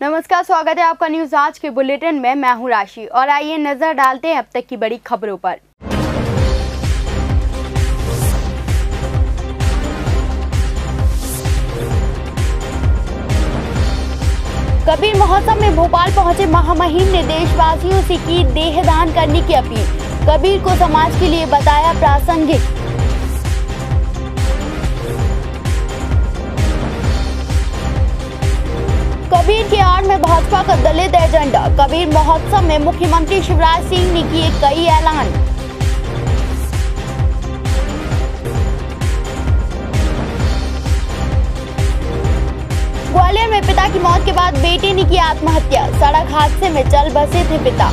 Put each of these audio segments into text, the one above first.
नमस्कार, स्वागत है आपका न्यूज आज के बुलेटिन में। मैं हूं राशि और आइए नजर डालते हैं अब तक की बड़ी खबरों पर। कबीर महोत्सव में भोपाल पहुंचे महामहिम ने देशवासियों से की देहदान करने की अपील। कबीर को समाज के लिए बताया प्रासंगिक। कबीर की आड़ में भाजपा का दलित एजेंडा। कबीर महोत्सव में मुख्यमंत्री शिवराज सिंह ने किए कई ऐलान। ग्वालियर में पिता की मौत के बाद बेटे ने की आत्महत्या। सड़क हादसे में चल बसे थे पिता।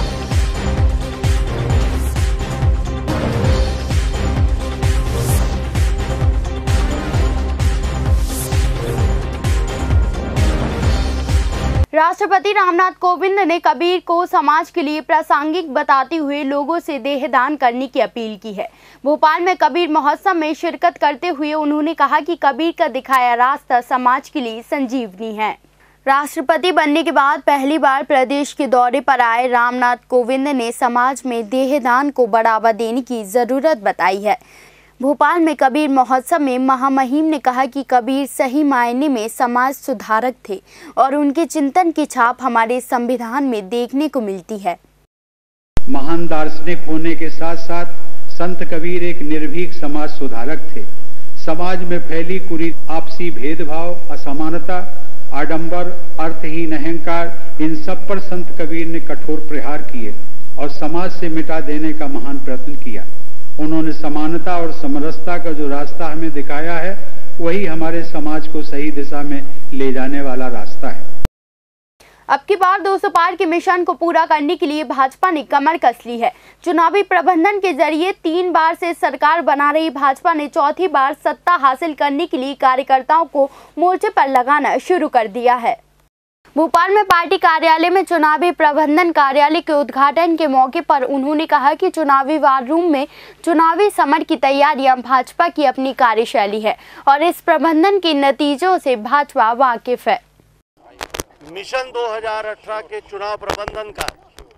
राष्ट्रपति रामनाथ कोविंद ने कबीर को समाज के लिए प्रासंगिक बताते हुए लोगों से देहदान करने की अपील की है। भोपाल में कबीर महोत्सव में शिरकत करते हुए उन्होंने कहा कि कबीर का दिखाया रास्ता समाज के लिए संजीवनी है। राष्ट्रपति बनने के बाद पहली बार प्रदेश के दौरे पर आए रामनाथ कोविंद ने समाज में देहदान को बढ़ावा देने की जरूरत बताई है। भोपाल में कबीर महोत्सव में महामहिम ने कहा कि कबीर सही मायने में समाज सुधारक थे और उनके चिंतन की छाप हमारे संविधान में देखने को मिलती है। महान दार्शनिक होने के साथ साथ संत कबीर एक निर्भीक समाज सुधारक थे। समाज में फैली कुरीति, आपसी भेदभाव, असमानता, आडंबर, अर्थहीन अहंकार, इन सब पर संत कबीर ने कठोर प्रहार किए और समाज से मिटा देने का महान प्रयत्न किया। उन्होंने समानता और समरसता का जो रास्ता हमें दिखाया है, वही हमारे समाज को सही दिशा में ले जाने वाला रास्ता है। अब की बार 200 पार के मिशन को पूरा करने के लिए भाजपा ने कमर कस ली है। चुनावी प्रबंधन के जरिए 3 बार से सरकार बना रही भाजपा ने चौथी बार सत्ता हासिल करने के लिए कार्यकर्ताओं को मोर्चे पर लगाना शुरू कर दिया है। भोपाल में पार्टी कार्यालय में चुनावी प्रबंधन कार्यालय के उद्घाटन के मौके पर उन्होंने कहा कि चुनावी वार रूम में चुनावी समर की तैयारियां भाजपा की अपनी कार्यशैली है और इस प्रबंधन के नतीजों से भाजपा वाकिफ है। मिशन 2018 के चुनाव प्रबंधन का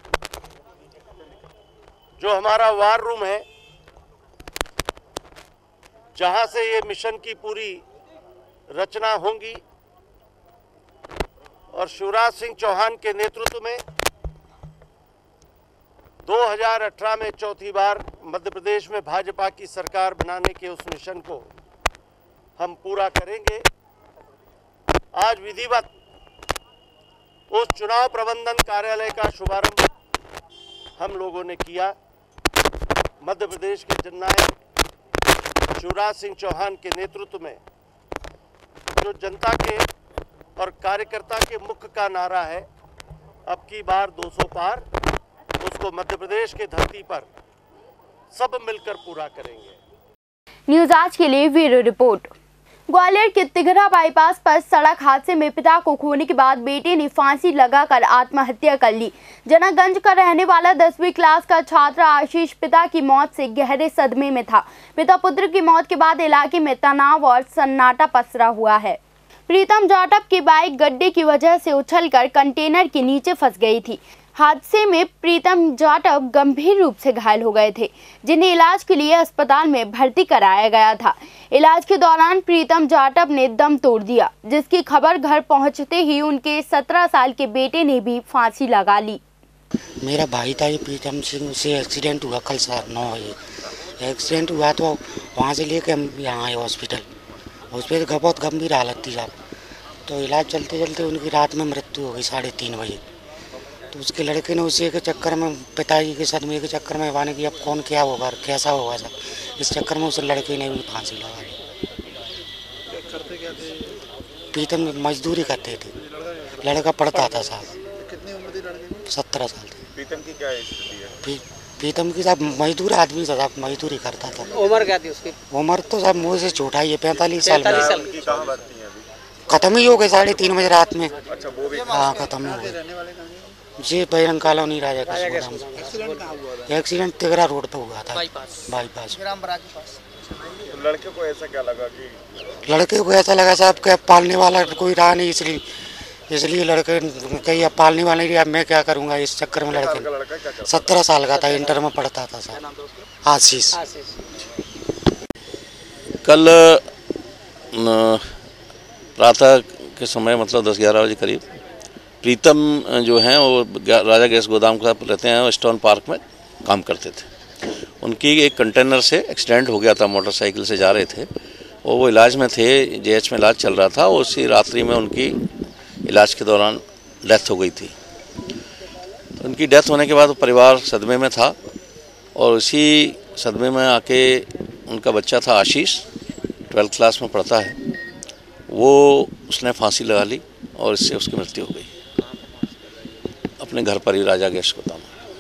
जो हमारा वार रूम है, जहां से ये मिशन की पूरी रचना होंगी और शिवराज सिंह चौहान के नेतृत्व में 2018 में चौथी बार मध्य प्रदेश में भाजपा की सरकार बनाने के उस मिशन को हम पूरा करेंगे। आज विधिवत उस चुनाव प्रबंधन कार्यालय का शुभारंभ हम लोगों ने किया। मध्य प्रदेश के जननायक शिवराज सिंह चौहान के नेतृत्व में जो जनता के और कार्यकर्ता के मुख का नारा है, अब की बार 200 पार, उसको मध्य प्रदेश के धरती पर सब मिलकर पूरा करेंगे। न्यूज आज के लिए ब्यूरो रिपोर्ट। ग्वालियर के तिघरा बाईपास पर सड़क हादसे में पिता को खोने के बाद बेटे ने फांसी लगाकर आत्महत्या कर ली। जनकगंज का रहने वाला 10वीं क्लास का छात्र आशीष पिता की मौत से गहरे सदमे में था। पिता पुत्र की मौत के बाद इलाके में तनाव और सन्नाटा पसरा हुआ है। प्रीतम जाटव की बाइक गड्ढे की वजह से उछलकर कंटेनर के नीचे फंस गई थी। हादसे में प्रीतम जाटव गंभीर रूप से घायल हो गए थे, जिन्हें इलाज के लिए अस्पताल में भर्ती कराया गया था। इलाज के दौरान प्रीतम जाटव ने दम तोड़ दिया, जिसकी खबर घर पहुंचते ही उनके 17 साल के बेटे ने भी फांसी लगा ली। मेरा भाई था, ये प्रीतम सिंह से एक्सीडेंट हुआ कल 9 बजे। एक्सीडेंट हुआ तो वहाँ से लेके हम यहाँ आए हॉस्पिटल का बहुत गंभीर हालत थी साहब। तो इलाज चलते चलते उनकी रात में मृत्यु हो गई 3:30 बजे। तो उसके लड़के ने उसी के चक्कर में, पिताजी के सदमे के चक्कर में वाने की अब कौन क्या होगा, कैसा होगा सब, इस चक्कर में उस लड़के ने भी फांसी लगा ली। करते क्या थे? प्रीतम मजदूरी करते थे। लड़का पढ़ता था साहब। कितनी उम्र थी लड़के की? 17 साल थी। प्रीतम की क्या स्थिति है? प्रीतम की साहब मजदूर आदमी था, मजदूरी करता था। उम्र क्या थी उसकी? उम्र तो साहब मुझे से छोटा ही है, 45 साल। खत्म ही हो गए 3:30 बजे रात में। अच्छा, वो भी? हाँ, खत्म हो गए। जी बैरंग कॉलोनी राजा का एक्सीडेंट तिगरा रोड पे हुआ था, बाईपास। लड़के को ऐसा क्या लगा कि? लड़के को ऐसा लगा साहब कि पालने वाला कोई रहा नहीं, इसलिए इसलिए लड़के कहीं अब पालने वाले नहीं, अब मैं क्या करूँगा इस चक्कर में। लड़के 17 साल का था, इंटर में पढ़ता था सर। आशीष। कल प्रातः के समय मतलब 10-11 बजे करीब प्रीतम जो हैं वो राजा गैस गोदाम का रहते हैं, स्टोन पार्क में काम करते थे। उनकी एक कंटेनर से एक्सीडेंट हो गया था, मोटरसाइकिल से जा रहे थे और वो इलाज में थे, जेएच में इलाज चल रहा था। उसी रात्रि में उनकी इलाज के दौरान डेथ हो गई थी। उनकी डेथ होने के बाद परिवार सदमे में था और उसी सदमे में आके उनका बच्चा था आशीष, 12th क्लास में पढ़ता है, वो उसने फांसी लगा ली और इससे उसकी मृत्यु हो गई अपने घर पर ही, राजा गैस गोदाम।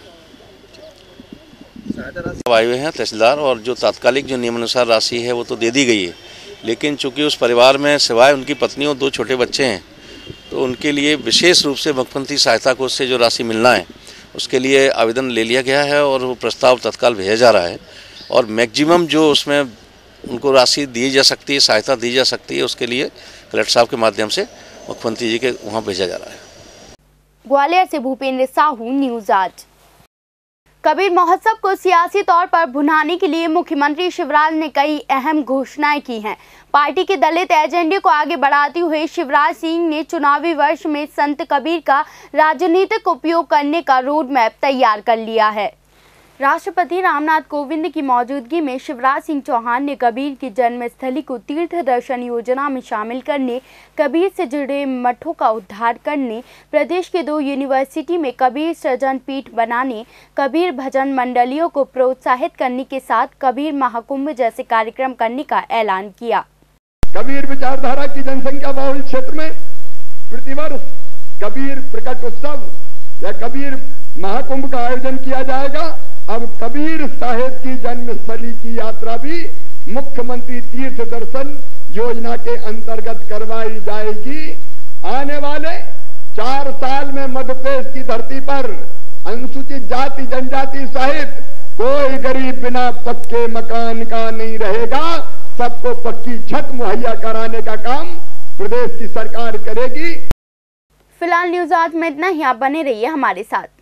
आए हुए हैं तहसीलदार और जो तात्कालिक जो नियमानुसार राशि है वो तो दे दी गई है, लेकिन चूंकि उस परिवार में सिवाय उनकी पत्नी और 2 छोटे बच्चे हैं तो उनके लिए विशेष रूप से मुख्यमंत्री सहायता कोष से जो राशि मिलना है उसके लिए आवेदन ले लिया गया है और वो प्रस्ताव तत्काल भेजा जा रहा है और मैक्सिमम जो उसमें उनको राशि दी जा सकती है, सहायता दी जा सकती है, उसके लिए कलेक्टर साहब के माध्यम से मुख्यमंत्री जी के वहाँ भेजा जा रहा है। ग्वालियर से भूपेंद्र साहू, न्यूज़ आज। कबीर महोत्सव को सियासी तौर पर भुनाने के लिए मुख्यमंत्री शिवराज ने कई अहम घोषणाएं की हैं। पार्टी के दलित एजेंडे को आगे बढ़ाते हुए शिवराज सिंह ने चुनावी वर्ष में संत कबीर का राजनीतिक उपयोग करने का रोड मैप तैयार कर लिया है। राष्ट्रपति रामनाथ कोविंद की मौजूदगी में शिवराज सिंह चौहान ने कबीर की जन्मस्थली को तीर्थ दर्शन योजना में शामिल करने, कबीर से जुड़े मठों का उद्धार करने, प्रदेश के 2 यूनिवर्सिटी में कबीर सृजन पीठ बनाने, कबीर भजन मंडलियों को प्रोत्साहित करने के साथ कबीर महाकुंभ जैसे कार्यक्रम करने का ऐलान किया। कबीर विचारधारा की जनसंख्या बहुल क्षेत्र में प्रतिवर्ष कबीर प्रकट उत्सव या कबीर महाकुंभ का आयोजन किया जाएगा। अब कबीर साहेब की जन्मस्थली की यात्रा भी मुख्यमंत्री तीर्थ दर्शन योजना के अंतर्गत करवाई जाएगी। आने वाले 4 साल में मध्य प्रदेश की धरती पर अनुसूचित जाति जनजाति सहित कोई गरीब बिना पक्के मकान का नहीं रहेगा। सबको पक्की छत मुहैया कराने का काम प्रदेश की सरकार करेगी। फिलहाल न्यूज़ आज में इतना ही। आप बने रहिए हमारे साथ।